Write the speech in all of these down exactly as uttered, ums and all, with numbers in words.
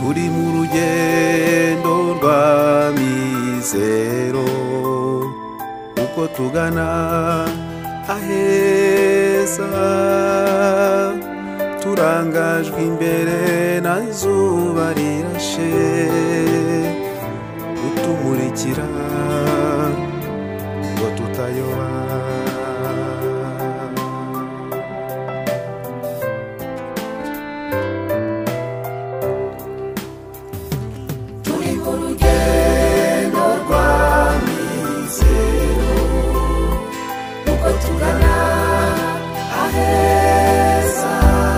turi mu rugendo rw'amizero uko tugana aheza, turangajwe imbere na zuba rirashe utumurikira ngo tutayoba. Turi mu rugendo rw'amizero uko tugana aheza,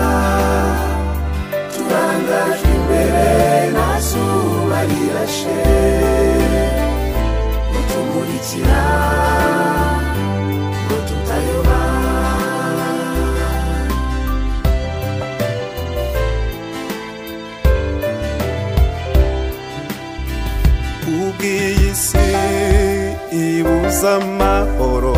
turangajwe imbere na zuba rirashe utumurikira ngo tutayoba. Ubw'iyi si ibuza amahoro,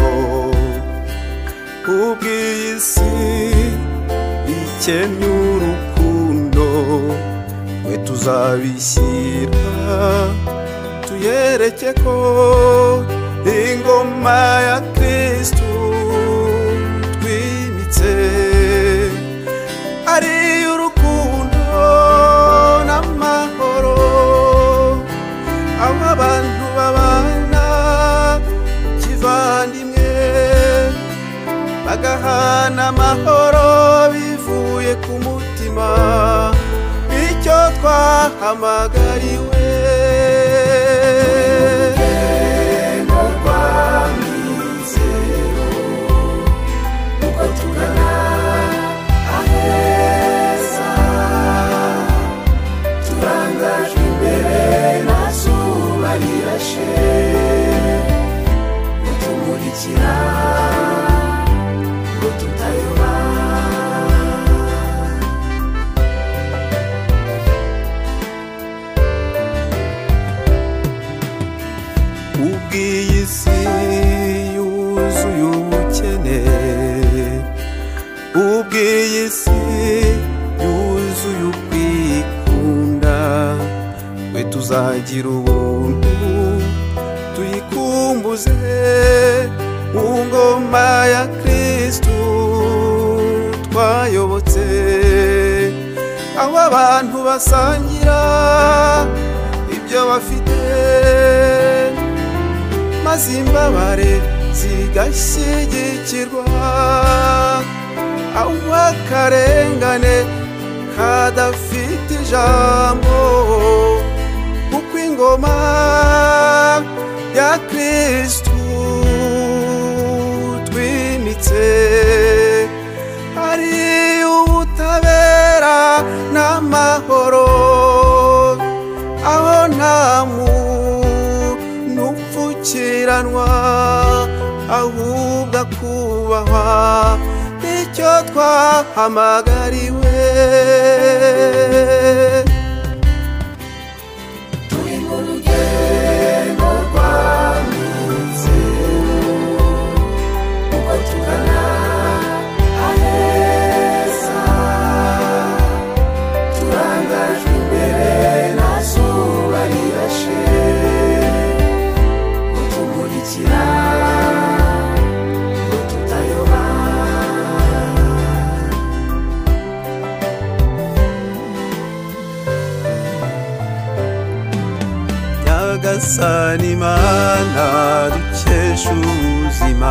ubw'iyi si ikennye urukundo, twe tuzabishyira tuyereke ko ingoma ya Kristu twimitse ari urukundo n'amahoro, aho abantu babana kivandimwe bagahana amahoro bivuye ku mutima, icyo twahamagariwe. Urugendo rw'amizero uko tugana aheza, turangajwe imbere na zuba rirashe utumurikira ngo tutayoba. Ubw'iyi si yuzuye ubukene, ubw'iyi si yuzuye ukwikunda, twe tuzagira ubuntu tuyikumbuze mu ngoma ya Kristu twayobotse, aho abantu basangira ibyo bafite maze imbabare zigashyigikirwa, aho akarengane kadafite ijambo, kuko ingoma ya Kristu twimitse ari ubutabera n'amahoro, aho nta muntu upfukiranwa ahubwo akubahwa, icyo twahamagariwe. Turi mu rugendo rw'amizero uko tugana aheza, turangajwe imbere na zuba rirashe utumurikira ngo tutayoba. Nyagasani Mana dukesha ubuzima,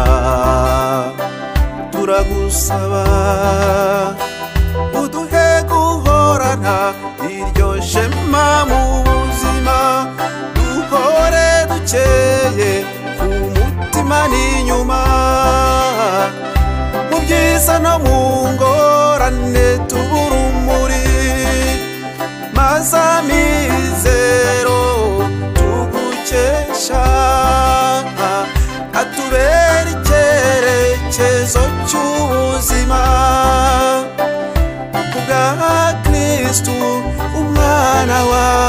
turagusaba uduhe guhorana iryo shema mu buzima, duhore dukeye ku mutima n'inyuma, mu byiza no mu ngorane tuba urumuri, maze amizero tugukesha atubera icyerekezo cy'ubuzima, kubwa Kristu umwana wawe.